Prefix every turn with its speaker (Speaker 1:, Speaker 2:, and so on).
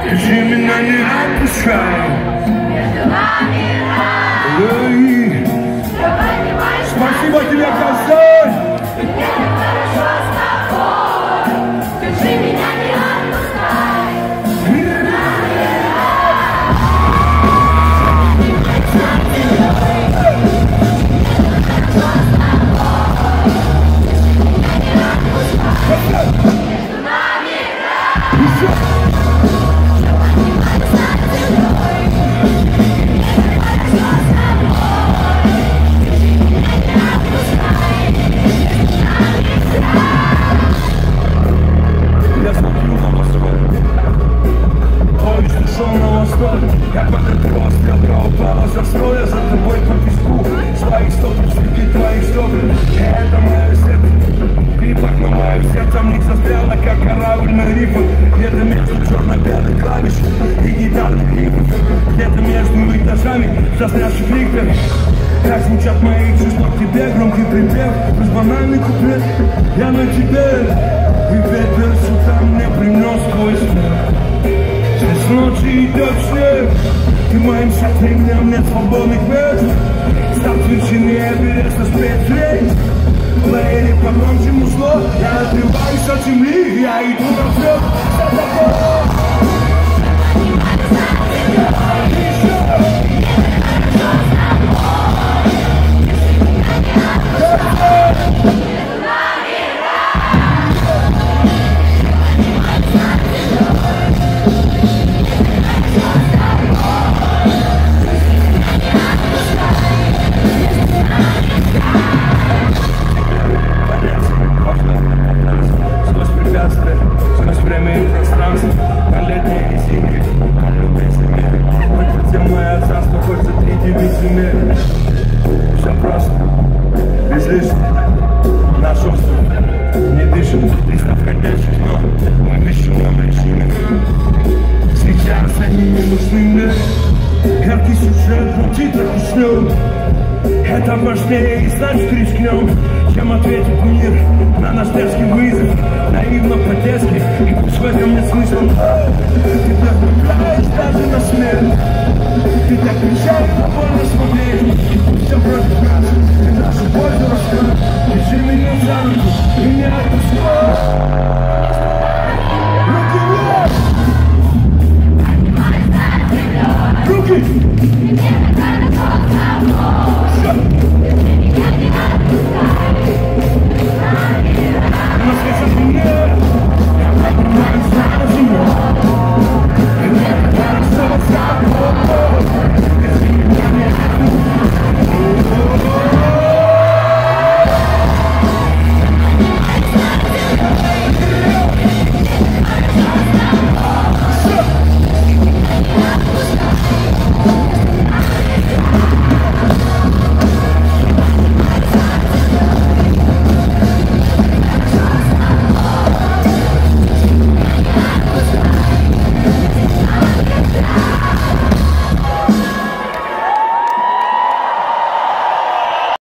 Speaker 1: Держи меня, не отпускай. Спасибо тебе, Казань!
Speaker 2: Держи меня, не отпускай. Между нами
Speaker 1: Я смотрю на восток. Поезд ушел на восток. Я поторопилась, стрелка упала со строя. За тобой по песку. Своих стопов, среди твоих стопов. Это мое сердце. Крипах на мое сердце. В них застряла, как корабль на рифах. Где-то между черно-белых клавиш и гитарных рифов. Где-то между этажами застрявших ликтор. Как звучат мои чувства к тебе, громкий припев. Плюс банальный куплет. Я на тебе. И ветер сюда мне принес твой смех. Здесь ночи идет снег. Ты моим сотворением, нет свободных мест. Став с вершины Эвереста спецрейс. Лейли погромче музло. Я отрываюсь от земли. Я иду навстречу за тобой. Сквозь время и пространство, на летней и зимней, на любой зиме. Хоть подземное царство, хоть за 3 земель. Все просто, без лишнего. Наш остров не дышит, листа входящих, но мы дышим на причинах. Сейчас они не нужны мне. Яркий сюжет, но титрах уснем. Это важнее, и значит рискнем, чем ответить мир на наш детский вызов. Наивно по-детски, и пусть в этом нет смысла. Ты так влюбляешь даже на смерть. Ты так кричал, больно смотреть. Всем против